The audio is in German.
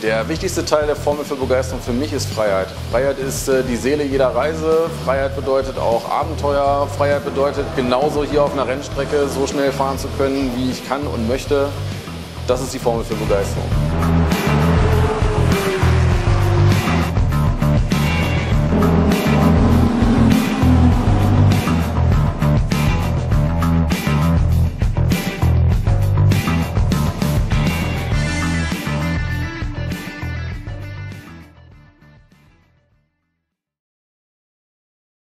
Der wichtigste Teil der Formel für Begeisterung für mich ist Freiheit. Freiheit ist die Seele jeder Reise. Freiheit bedeutet auch Abenteuer. Freiheit bedeutet genauso hier auf einer Rennstrecke so schnell fahren zu können, wie ich kann und möchte. Das ist die Formel für Begeisterung.